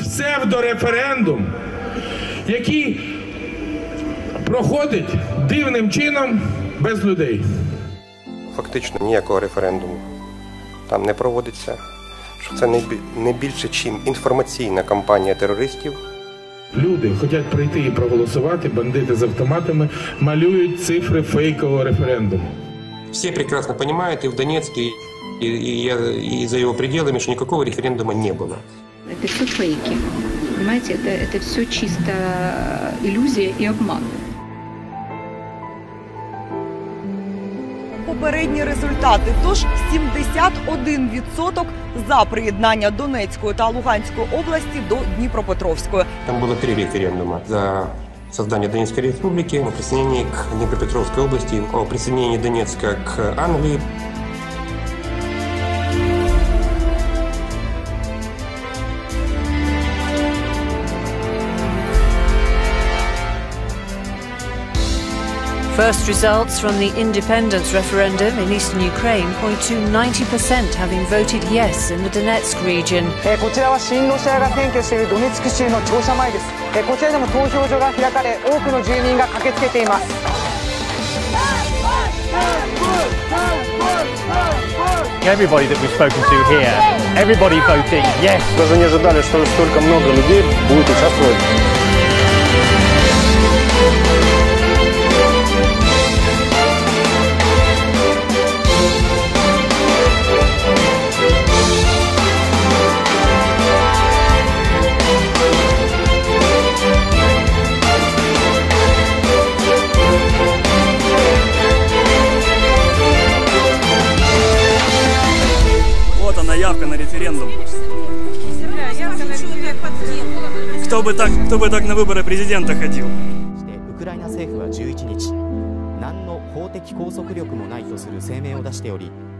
псевдореферендум, який проходить дивним чином без людей. Фактично ніякого референдуму там не проводиться, що це не більше, чим інформаційна кампанія терористів. Люди хочуть прийти і проголосувати, бандити з автоматами малюють цифри фейкового референдуму. Всі прекрасно розуміють, і в Донецьку, и за его пределами, что никакого референдума не было. Это все фейки, понимаете, это все чисто иллюзия и обман. Попередні результати. Тож 71% за приєднання Донецької та Луганської області до Дніпропетровської. Там было 3 референдума за создание Донецкой республики, о присоединении к Днепропетровской области, о присоединении Донецка к Англии. First results from the independence referendum in eastern Ukraine point to 90% having voted yes in the Donetsk region. こちらは親ロシアが占拠しているドネツク州の庁舎前です。こちらでも投票所が開かれ、多くの住民が駆けつけています。 Everybody that we've spoken to here, everybody voting yes. Даже не ожидали, что столько много людей будет участвовать. Вот она, явка на референдум. Кто бы так на выборы президента ходил? ウクライナ政府は11日、何の法的拘束力もないとする声明を出しており、